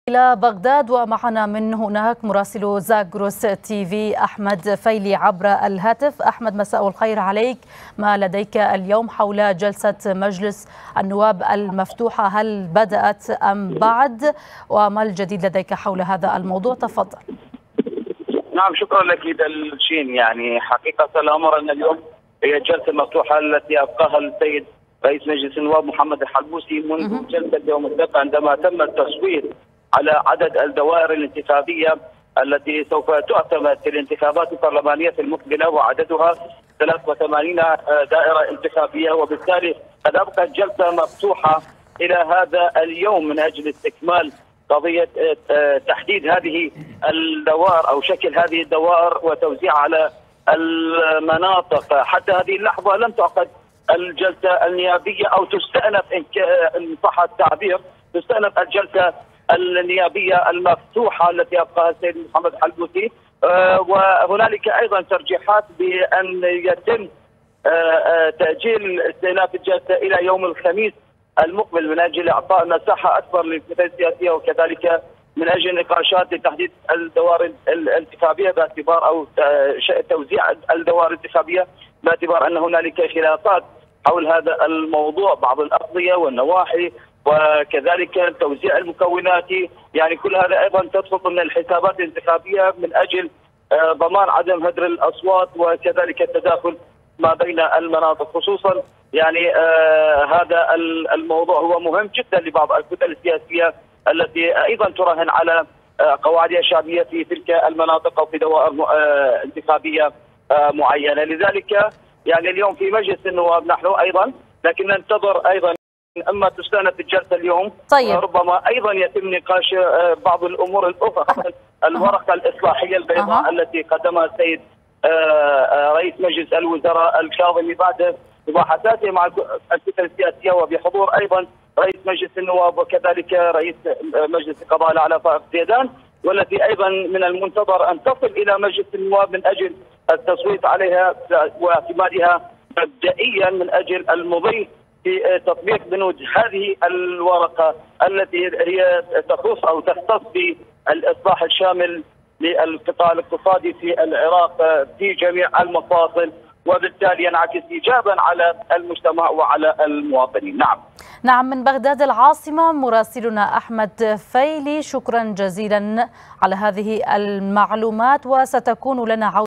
إلى بغداد ومعنا من هناك مراسل زاغروس تي في أحمد فيلي عبر الهاتف. أحمد، مساء الخير عليك. ما لديك اليوم حول جلسة مجلس النواب المفتوحة؟ هل بدأت أم بعد؟ وما الجديد لديك حول هذا الموضوع؟ تفضل. نعم، شكرا لك دلشين. حقيقة الأمر أن اليوم هي الجلسة المفتوحة التي أبقاها السيد رئيس مجلس النواب محمد الحلبوسي منذ جلسة يوم السبت، عندما تم التصويت على عدد الدوائر الانتخابية التي سوف تعتمد في الانتخابات البرلمانية المقبلة، وعددها 83 دائرة انتخابية، وبالتالي قد أبقت الجلسة مفتوحة إلى هذا اليوم من أجل استكمال قضية تحديد هذه الدوائر أو شكل هذه الدوائر وتوزيعها على المناطق. حتى هذه اللحظة لم تعقد الجلسة النيابية أو تستأنف إن صح التعبير، تستأنف الجلسة النيابية المفتوحة التي أبقاها السيد محمد الحلبوسي. وهنالك أيضا ترجيحات بأن يتم تأجيل استئناف الجلسة إلى يوم الخميس المقبل من أجل إعطاء مساحة أكبر للفترة السياسية، وكذلك من أجل نقاشات لتحديد الدوائر الانتخابية باعتبار أو توزيع الدوائر الانتخابية، باعتبار أن هنالك خلافات حول هذا الموضوع، بعض الأقضية والنواحي وكذلك توزيع المكونات. كل هذا أيضا تدخل ضمن الحسابات الانتخابية من أجل ضمان عدم هدر الأصوات وكذلك التداخل ما بين المناطق. خصوصا هذا الموضوع هو مهم جدا لبعض الكتل السياسية التي أيضا تراهن على قواعدها الشعبية في تلك المناطق أو في دوائر انتخابية معينة. لذلك اليوم في مجلس النواب نحن أيضا لكن ننتظر أيضا اما تستأنف الجلسه اليوم. طيب. ربما ايضا يتم نقاش بعض الامور الاخرى، الورقه الاصلاحيه البيضاء التي قدمها السيد رئيس مجلس الوزراء الكاظمي بعد مباحثاته مع الكتل السياسيه وبحضور ايضا رئيس مجلس النواب وكذلك رئيس مجلس القضاء الاعلى فائق زيدان، والتي ايضا من المنتظر ان تصل الى مجلس النواب من اجل التصويت عليها واعتمادها مبدئيا من اجل المضي في تطبيق بنود هذه الورقة التي هي تخص أو تختص بالإصلاح الشامل للقطاع الاقتصادي في العراق في جميع المفاصل، وبالتالي ينعكس إيجابا على المجتمع وعلى المواطنين. نعم، من بغداد العاصمة مراسلنا أحمد فيلي، شكرا جزيلا على هذه المعلومات، وستكون لنا عودة